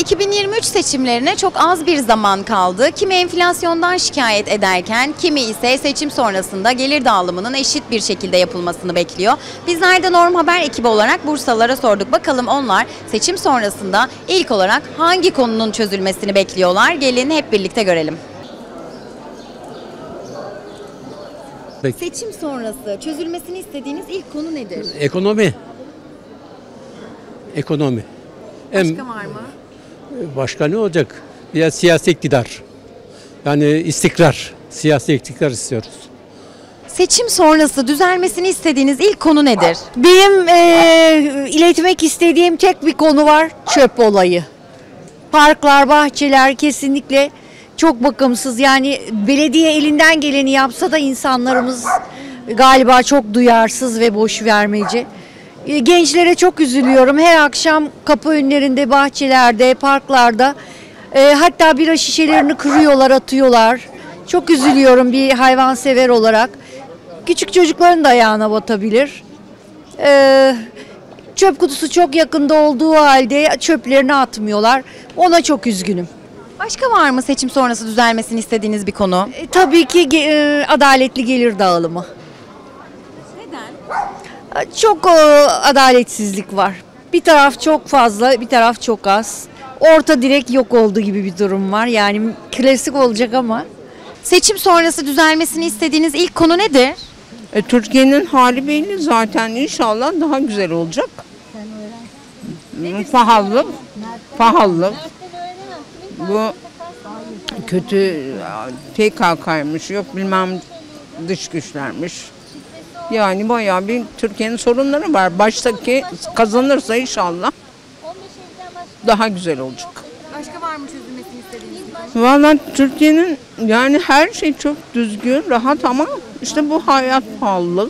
2023 seçimlerine çok az bir zaman kaldı. Kimi enflasyondan şikayet ederken kimi ise seçim sonrasında gelir dağılımının eşit bir şekilde yapılmasını bekliyor. Bizler de Norm Haber ekibi olarak Bursalılara sorduk. Bakalım onlar seçim sonrasında ilk olarak hangi konunun çözülmesini bekliyorlar? Gelin hep birlikte görelim. Seçim sonrası çözülmesini istediğiniz ilk konu nedir? Ekonomi. Ekonomi. Başka var mı? Başka ne olacak? Ya siyasi iktidar. Yani istikrar. Siyasi istiklal istiyoruz. Seçim sonrası düzelmesini istediğiniz ilk konu nedir? Benim iletmek istediğim tek bir konu var, çöp olayı. Parklar, bahçeler kesinlikle çok bakımsız. Yani belediye elinden geleni yapsa da insanlarımız galiba çok duyarsız ve boş vermeci. Gençlere çok üzülüyorum. Her akşam kapı önlerinde, bahçelerde, parklarda hatta bira şişelerini kırıyorlar, atıyorlar. Çok üzülüyorum bir hayvansever olarak. Küçük çocukların da ayağına batabilir. Çöp kutusu çok yakında olduğu halde çöplerini atmıyorlar. Ona çok üzgünüm. Başka var mı seçim sonrası düzelmesini istediğiniz bir konu? Tabii ki adaletli gelir dağılımı. Neden? Çok adaletsizlik var. Bir taraf çok fazla, bir taraf çok az. Orta direkt yok oldu gibi bir durum var. Yani klasik olacak ama. Seçim sonrası düzelmesini istediğiniz ilk konu nedir? Türkiye'nin hali belli zaten, inşallah daha güzel olacak. Pahalı. Bu kötü PKK'ymış, yok bilmem dış güçlermiş. Yani bayağı bir Türkiye'nin sorunları var. Baştaki kazanırsa inşallah daha güzel olacak. Başka var mı çözülmesini istediğiniz bir konu? Vallahi Türkiye'nin yani her şey çok düzgün, rahat ama işte bu hayat pahalı.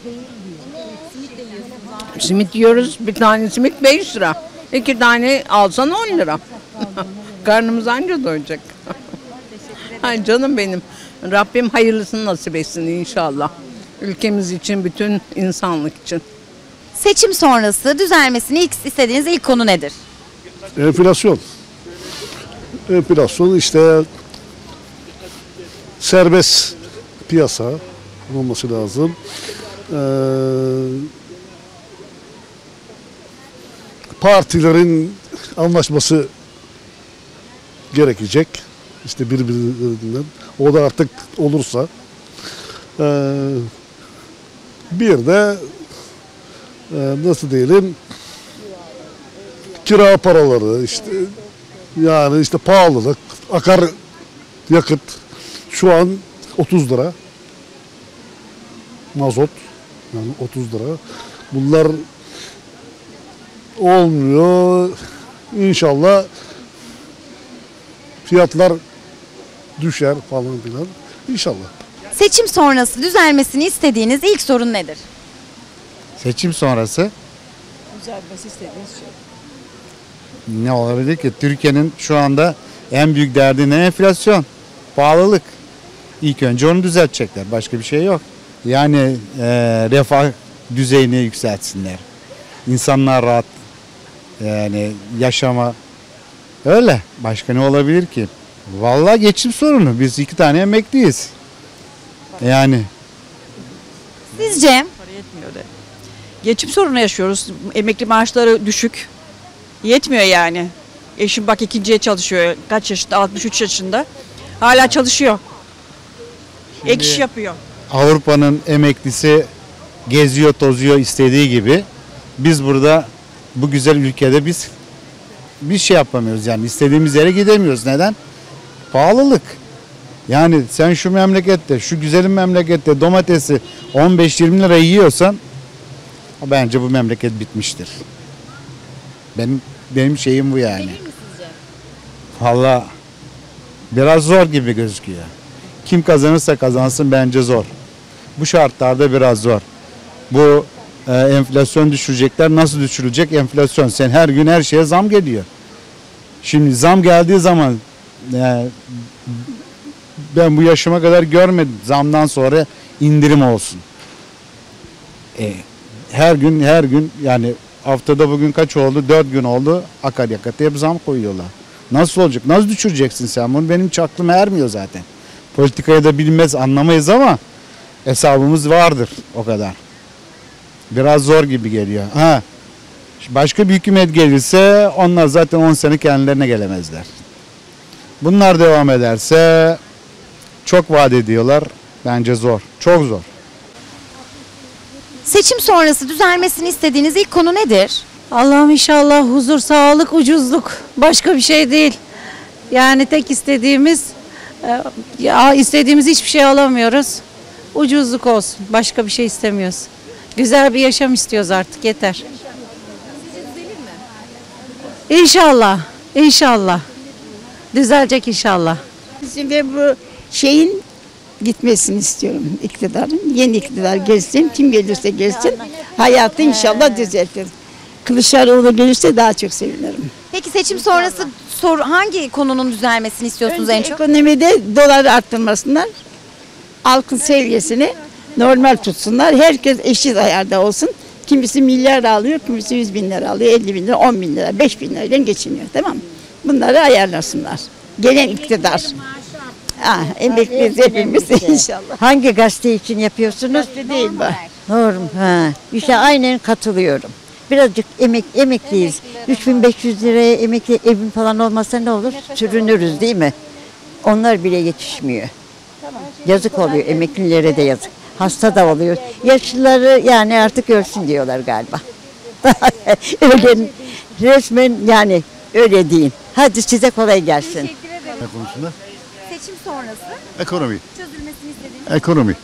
Simit yiyoruz. Bir tane simit 5 lira. 2 tane alsan 10 lira. Karnımız anca doyacak. Ay canım benim. Rabbim hayırlısını nasip etsin inşallah. Ülkemiz için, bütün insanlık için. Seçim sonrası düzelmesini istediğiniz ilk konu nedir? Enflasyon. Enflasyon işte serbest piyasa olması lazım. Partilerin anlaşması gerekecek. İşte birbirinden. O da artık olursa. Bir de nasıl diyelim, kira paraları işte, yani işte pahalılık, akaryakıt şu an 30 lira. Mazot yani 30 lira. Bunlar olmuyor. İnşallah fiyatlar düşer falan filan. İnşallah. Seçim sonrası düzelmesini istediğiniz ilk sorun nedir? Seçim sonrası Düzelmesi istediğiniz şey. ne olabilir ki? Türkiye'nin şu anda en büyük derdi ne? Enflasyon, pahalılık. İlk önce onu düzeltecekler. Başka bir şey yok. Yani refah düzeyini yükseltsinler. İnsanlar rahat yani yaşama. Öyle. Başka ne olabilir ki? Vallahi geçim sorunu. Biz 2 tane emekliyiz. Yani. Sizce? Para yetmiyor da. Geçim sorunu yaşıyoruz. Emekli maaşları düşük. Yetmiyor yani. Eşim bak ikinciye çalışıyor. Kaç yaşında? 63 yaşında. Hala çalışıyor. Ek iş yapıyor. Avrupa'nın emeklisi geziyor, tozuyor istediği gibi. Biz burada bu güzel ülkede biz bir şey yapamıyoruz yani istediğimiz yere gidemiyoruz. Neden? Pahalılık. Yani sen şu memlekette, şu güzelim memlekette domatesi 15-20 lira yiyorsan bence bu memleket bitmiştir. Benim şeyim bu yani. Vallahi biraz zor gibi gözüküyor. Kim kazanırsa kazansın bence zor. Bu şartlarda biraz zor. Bu enflasyon düşürecekler. Nasıl düşürülecek enflasyon? Sen her gün her şeye zam geliyor. Şimdi zam geldiği zaman ben bu yaşıma kadar görmedim. Zamdan sonra indirim olsun. Her gün yani haftada bugün kaç oldu? 4 gün oldu. Akaryakıta hep zam koyuyorlar. Nasıl olacak? Nasıl düşüreceksin sen bunu? Benim hiç aklıma ermiyor zaten. Politikayı da bilmez, anlamayız ama hesabımız vardır o kadar. Biraz zor gibi geliyor. Başka bir hükümet gelirse onlar zaten 10 sene kendilerine gelemezler. Bunlar devam ederse çok vaat ediyorlar. Bence zor. Çok zor. Seçim sonrası düzelmesini istediğiniz ilk konu nedir? Allah'ım inşallah huzur, sağlık, ucuzluk. Başka bir şey değil. Yani tek istediğimiz, istediğimiz hiçbir şey alamıyoruz. Ucuzluk olsun. Başka bir şey istemiyoruz. Güzel bir yaşam istiyoruz artık, yeter. İnşallah, inşallah. Düzelecek inşallah. Şimdi bu şeyin gitmesini istiyorum, iktidarın. Yeni iktidar gelsin, kim gelirse gelsin. Hayatı inşallah düzeltir. Kılıçdaroğlu gelirse daha çok sevinirim. Peki seçim sonrası hangi konunun düzelmesini istiyorsunuz en çok? Ekonomide dolar arttırmasınlar. Halkın seviyesini normal tutsunlar. Herkes eşit ayarda olsun. Kimisi milyar alıyor, kimisi 100 bin lira alıyor, 50 bin lira, 10 bin lira, 5 bin lirayla geçiniyor. Tamam mı? Bunları ayarlasınlar. Gelen iktidar. Emekliyiz hepimiz inşallah. Hangi gazete için yapıyorsunuz? Gazete değil bu. Norm. İşte aynen katılıyorum. Birazcık emekliyiz. 3500 liraya emekli evin falan olmasa ne olur? Sürünürüz değil mi? Onlar bile yetişmiyor. Yazık oluyor, emeklilere de yazık. Hasta da oluyor. Yaşlıları yani artık ölsün diyorlar galiba. Öyle resmen yani öyle deyin. Hadi size kolay gelsin. Ne konusunda? Seçim sonrası Ekonomi. çözülmesini istediğiniz Ekonomi.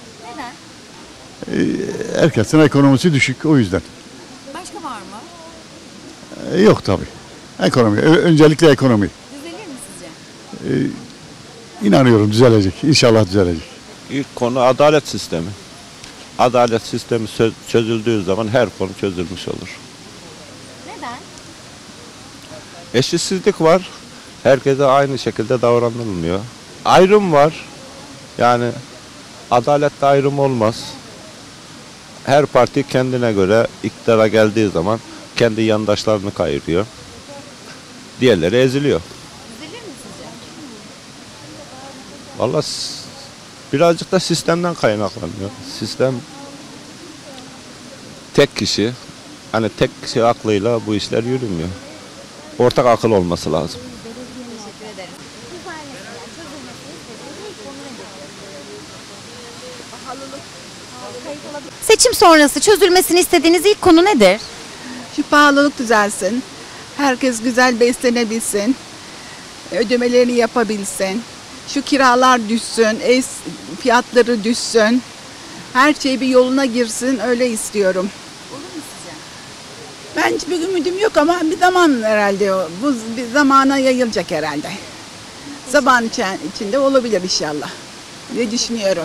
neden? Herkesin ekonomisi düşük o yüzden. Başka var mı? Yok tabii. Ekonomi. Öncelikle ekonomi. Düzelir mi sizce? İnanıyorum düzelecek. İnşallah düzelecek. İlk konu adalet sistemi. Adalet sistemi çözüldüğü zaman her konu çözülmüş olur. Neden? Eşitsizlik var. Herkese aynı şekilde davranılmıyor. Ayrım var. Yani adalette ayrım olmaz. Her parti kendine göre iktidara geldiği zaman kendi yandaşlarını kayırıyor. Diğerleri eziliyor. Düzelir mi sizce? Vallahi birazcık da sistemden kaynaklanıyor. Sistem tek kişi, hani tek kişi aklıyla bu işler yürümüyor. Ortak akıl olması lazım. Teşekkür ederim. Seçim sonrası çözülmesini istediğiniz ilk konu nedir? Şu pahalılık düzelsin. Herkes güzel beslenebilsin. Ödemelerini yapabilsin. Şu kiralar düşsün, ev fiyatları düşsün. Her şey bir yoluna girsin, öyle istiyorum. Olur mu sizce? Ben hiçbir ümidim yok ama bir zaman herhalde o. Bu bir zamana yayılacak herhalde. Zaman içinde olabilir inşallah diye düşünüyorum.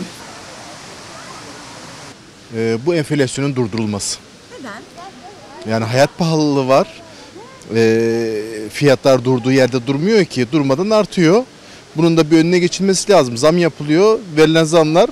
Bu enflasyonun durdurulması. Neden? Yani hayat pahalılığı var. Fiyatlar durduğu yerde durmuyor ki. Durmadan artıyor. Bunun da bir önüne geçilmesi lazım. Zam yapılıyor. Verilen zamlar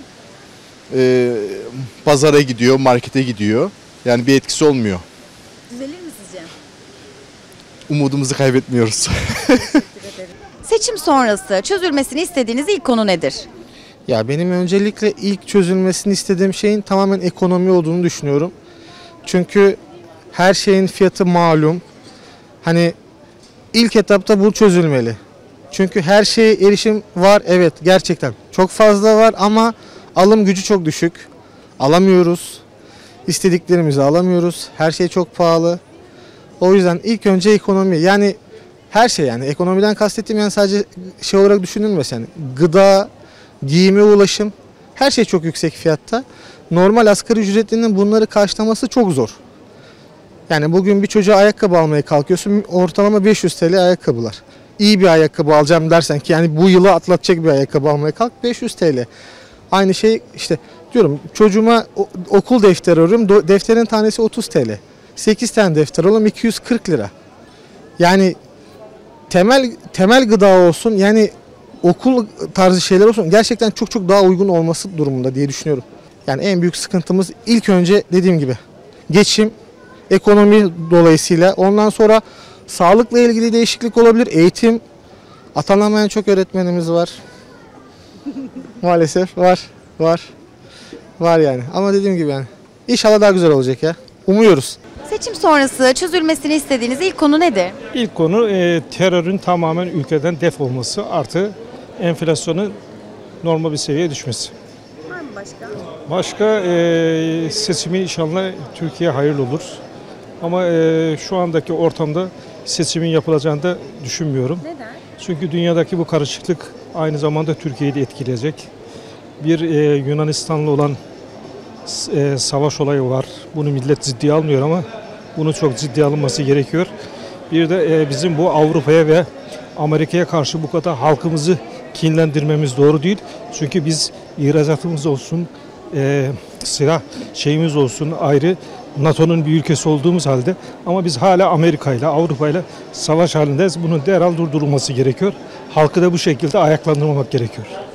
pazara gidiyor, markete gidiyor. Yani bir etkisi olmuyor. Düzelir mi sizce? Umudumuzu kaybetmiyoruz. Seçim sonrası çözülmesini istediğiniz ilk konu nedir? Ya benim öncelikle ilk çözülmesini istediğim şeyin tamamen ekonomi olduğunu düşünüyorum. Çünkü her şeyin fiyatı malum. Hani ilk etapta bu çözülmeli. Çünkü her şeye erişim var, evet gerçekten çok fazla var ama alım gücü çok düşük. Alamıyoruz. İstediklerimizi alamıyoruz. Her şey çok pahalı. O yüzden ilk önce ekonomi, yani her şey, yani ekonomiden kastettiğim yani sadece şey olarak düşünülmesin. Yani gıda, giyime ulaşım, her şey çok yüksek fiyatta. Normal asgari ücretlinin bunları karşılaması çok zor. Yani bugün bir çocuğa ayakkabı almaya kalkıyorsun, ortalama 500 TL ayakkabılar. İyi bir ayakkabı alacağım dersen ki yani bu yılı atlatacak bir ayakkabı almaya kalk 500 TL. Aynı şey işte diyorum, çocuğuma okul defteri arıyorum, defterin tanesi 30 TL. 8 tane defter alalım 240 lira. Yani temel gıda olsun, yani okul tarzı şeyler olsun, gerçekten çok çok daha uygun olması durumunda diye düşünüyorum. Yani en büyük sıkıntımız ilk önce dediğim gibi geçim, ekonomi dolayısıyla, ondan sonra sağlıkla ilgili değişiklik olabilir, eğitim, Atanamayan çok öğretmenimiz var. Maalesef var yani. Ama dediğim gibi yani İnşallah daha güzel olacak ya. Umuyoruz. Seçim sonrası çözülmesini istediğiniz ilk konu nedir? İlk konu terörün tamamen ülkeden def olması artı enflasyonun normal bir seviyeye düşmesi. Var mı başka? Başka seçimi inşallah Türkiye hayırlı olur. Ama şu andaki ortamda seçimin yapılacağını da düşünmüyorum. Neden? Çünkü dünyadaki bu karışıklık aynı zamanda Türkiye'yi de etkileyecek. Bir Yunanistan'la olan savaş olayı var. Bunu millet ciddiye almıyor ama bunu çok ciddiye alınması gerekiyor. Bir de bizim bu Avrupa'ya ve Amerika'ya karşı bu kadar halkımızı kinlendirmemiz doğru değil. Çünkü biz ihracatımız olsun, silah şeyimiz olsun ayrı NATO'nun bir ülkesi olduğumuz halde ama biz hala Amerika ile Avrupa ile savaş halindeyiz. Bunun derhal durdurulması gerekiyor. Halkı da bu şekilde ayaklandırmamak gerekiyor.